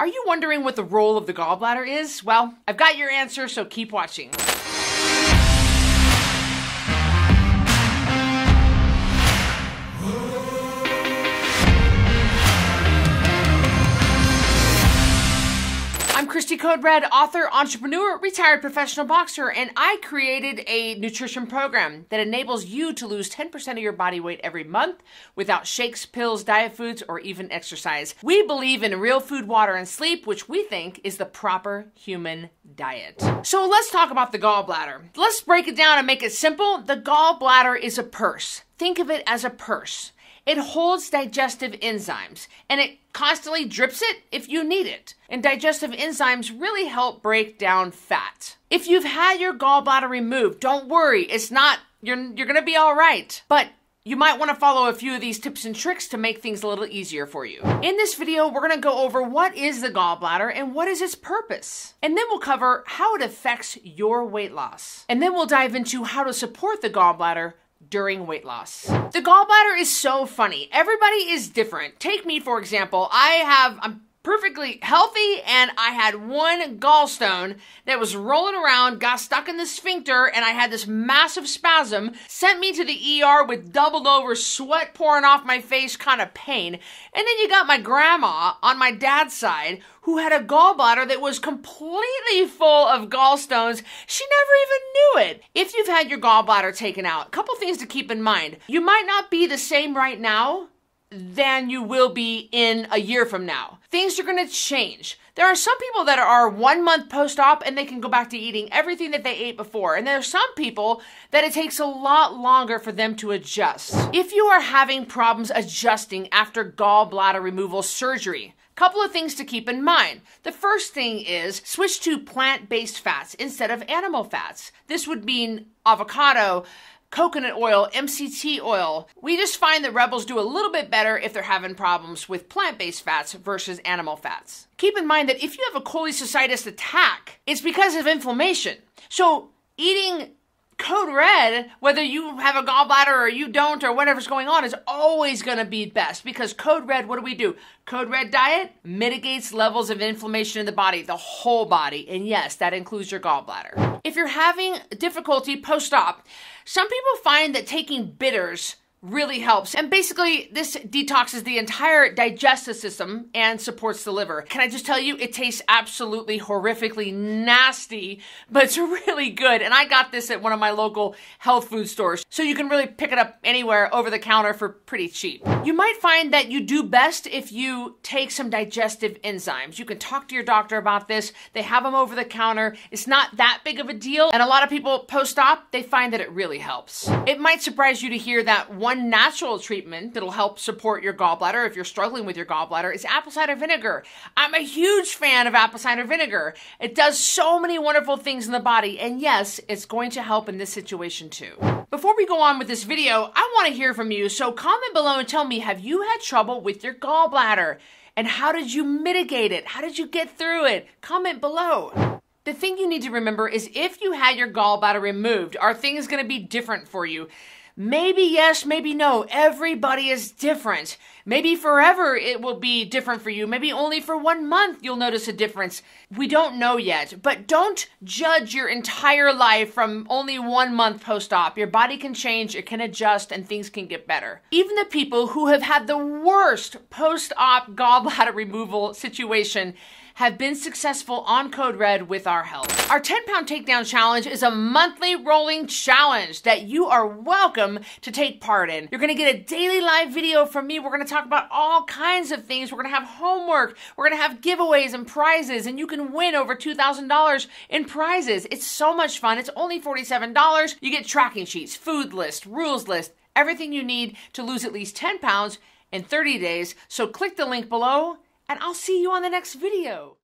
Are you wondering what the role of the gallbladder is? Well, I've got your answer, so keep watching. I'm Cristy Code Red, author, entrepreneur, retired professional boxer, and I created a nutrition program that enables you to lose 10% of your body weight every month without shakes, pills, diet foods, or even exercise. We believe in real food, water, and sleep, which we think is the proper human diet. So let's talk about the gallbladder. Let's break it down and make it simple. The gallbladder is a purse. Think of it as a purse. It holds digestive enzymes, and it constantly drips it if you need it. And digestive enzymes really help break down fat. If you've had your gallbladder removed, don't worry, you're gonna be all right. But you might want to follow a few of these tips and tricks to make things a little easier for you. In this video, we're going to go over what is the gallbladder and what is its purpose. And then we'll cover how it affects your weight loss. And then we'll dive into how to support the gallbladder during weight loss. The gallbladder is so funny. Everybody is different. Take me, for example. I'm perfectly healthy, and I had one gallstone that was rolling around, got stuck in the sphincter, and I had this massive spasm, sent me to the ER with doubled over, sweat pouring off my face, kind of pain. And then you got my grandma on my dad's side who had a gallbladder that was completely full of gallstones. She never even knew it. If you've had your gallbladder taken out, a couple things to keep in mind. You might not be the same right now than you will be in a year from now. Things are going to change. There are some people that are 1 month post-op and they can go back to eating everything that they ate before. And there are some people that it takes a lot longer for them to adjust. If you are having problems adjusting after gallbladder removal surgery, couple of things to keep in mind. The first thing is switch to plant-based fats instead of animal fats. This would mean avocado, coconut oil, MCT oil. We just find that rebels do a little bit better if they're having problems with plant-based fats versus animal fats. Keep in mind that if you have a cholecystitis attack, it's because of inflammation. So eating Code Red, whether you have a gallbladder or you don't or whatever's going on, is always going to be best because Code Red, what do? Code Red diet mitigates levels of inflammation in the body, the whole body. And yes, that includes your gallbladder. If you're having difficulty post-op, some people find that taking bitters really helps. And basically, this detoxes the entire digestive system and supports the liver. Can I just tell you, it tastes absolutely horrifically nasty, but it's really good. And I got this at one of my local health food stores. So you can really pick it up anywhere over the counter for pretty cheap. You might find that you do best if you take some digestive enzymes. You can talk to your doctor about this. They have them over the counter. It's not that big of a deal. And a lot of people post-op, they find that it really helps. It might surprise you to hear that one natural treatment that'll help support your gallbladder if you're struggling with your gallbladder is apple cider vinegar. I'm a huge fan of apple cider vinegar. It does so many wonderful things in the body, and yes, it's going to help in this situation too. Before we go on with this video, I want to hear from you, so comment below and tell me, have you had trouble with your gallbladder? And how did you mitigate it? How did you get through it? Comment below. The thing you need to remember is if you had your gallbladder removed, are things going to be different for you? Maybe yes, maybe no. Everybody is different. Maybe forever it will be different for you. Maybe only for 1 month you'll notice a difference. We don't know yet, but don't judge your entire life from only 1 month post-op. Your body can change, it can adjust, and things can get better. Even the people who have had the worst post-op gallbladder removal situation have been successful on Code Red with our help. Our 10-pound takedown challenge is a monthly rolling challenge that you are welcome to take part in. You're gonna get a daily live video from me. We're gonna talk about all kinds of things. We're gonna have homework. We're gonna have giveaways and prizes, and you can win over $2,000 in prizes. It's so much fun. It's only $47. You get tracking sheets, food list, rules list, everything you need to lose at least 10 pounds in 30 days. So click the link below, and I'll see you on the next video.